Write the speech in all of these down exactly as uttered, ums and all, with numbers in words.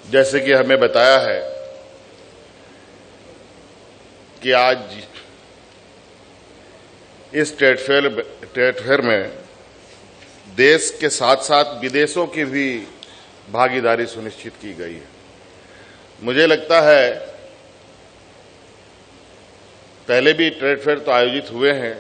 जैसे कि हमें बताया है कि आज इस ट्रेड फेयर ट्रेड फेयर में देश के साथ साथ विदेशों की भी भागीदारी सुनिश्चित की गई है। मुझे लगता है पहले भी ट्रेड फेयर तो आयोजित हुए हैं,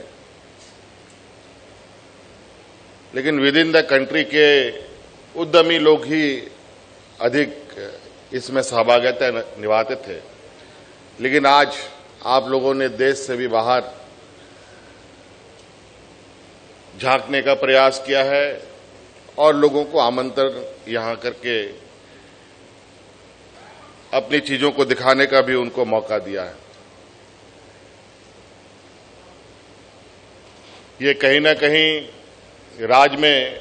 लेकिन विद इन द कंट्री के उद्यमी लोग ही अधिक इसमें सहभागिता निभाते थे। लेकिन आज आप लोगों ने देश से भी बाहर झांकने का प्रयास किया है और लोगों को आमंत्रण यहां करके अपनी चीजों को दिखाने का भी उनको मौका दिया है। ये कहीं ना कहीं राज्य में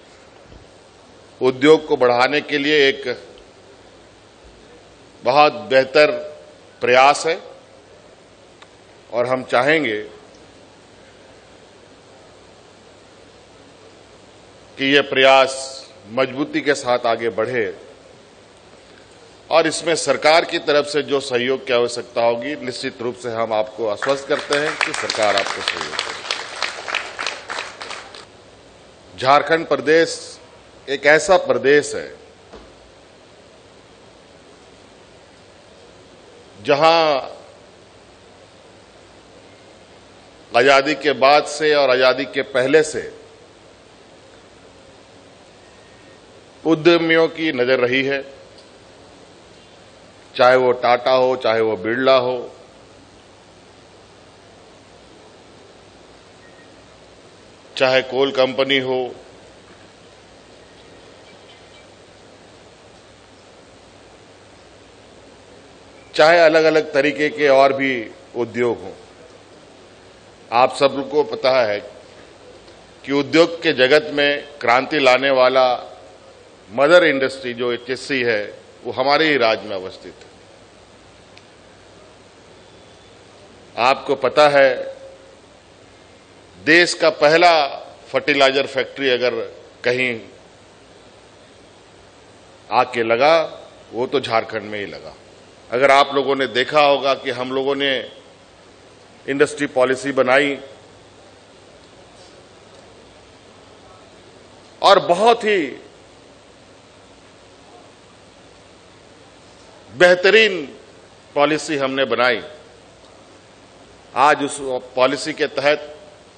उद्योग को बढ़ाने के लिए एक बहुत बेहतर प्रयास है और हम चाहेंगे कि यह प्रयास मजबूती के साथ आगे बढ़े और इसमें सरकार की तरफ से जो सहयोग की आवश्यकता होगी, निश्चित रूप से हम आपको आश्वस्त करते हैं कि सरकार आपको सहयोग करेगी। झारखंड प्रदेश एक ऐसा प्रदेश है जहां आजादी के बाद से और आजादी के पहले से उद्यमियों की नजर रही है, चाहे वो टाटा हो, चाहे वो बिरला हो, चाहे कोल कंपनी हो, चाहे अलग अलग तरीके के और भी उद्योग हों। आप सबको पता है कि उद्योग के जगत में क्रांति लाने वाला मदर इंडस्ट्री जो एचएससी है वो हमारे ही राज्य में अवस्थित है। आपको पता है देश का पहला फर्टिलाइजर फैक्ट्री अगर कहीं आके लगा वो तो झारखंड में ही लगा। अगर आप लोगों ने देखा होगा कि हम लोगों ने इंडस्ट्री पॉलिसी बनाई और बहुत ही बेहतरीन पॉलिसी हमने बनाई। आज उस पॉलिसी के तहत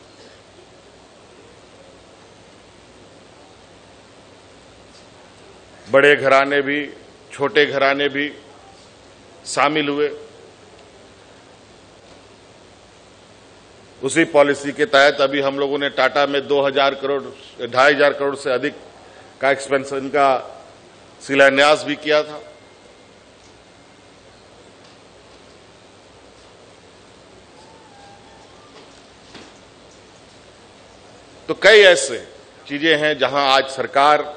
बड़े घराने भी, छोटे घराने भी शामिल हुए। उसी पॉलिसी के तहत अभी हम लोगों ने टाटा में दो हजार करोड़ ढाई हजार करोड़ से अधिक का एक्सपेंशन का शिलान्यास भी किया था। तो कई ऐसे चीजें हैं जहां आज सरकार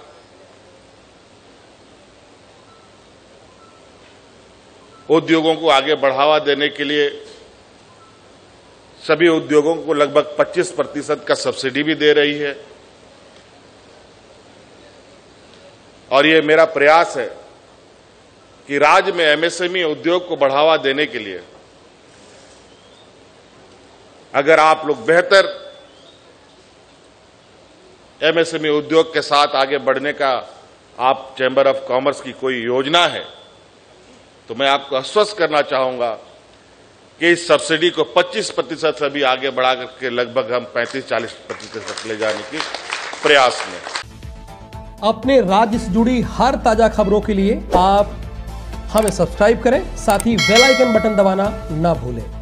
उद्योगों को आगे बढ़ावा देने के लिए सभी उद्योगों को लगभग पच्चीस प्रतिशत का सब्सिडी भी दे रही है। और ये मेरा प्रयास है कि राज्य में एमएसएमई उद्योग को बढ़ावा देने के लिए अगर आप लोग बेहतर एमएसएमई उद्योग के साथ आगे बढ़ने का आप चैंबर ऑफ कॉमर्स की कोई योजना है तो मैं आपको आश्वस्त करना चाहूंगा कि इस सब्सिडी को पच्चीस प्रतिशत से भी आगे बढ़ा करके लगभग हम पैंतीस चालीस प्रतिशत तक ले जाने की प्रयास में। अपने राज्य से जुड़ी हर ताजा खबरों के लिए आप हमें सब्सक्राइब करें, साथ ही बेल आइकन बटन दबाना ना भूलें।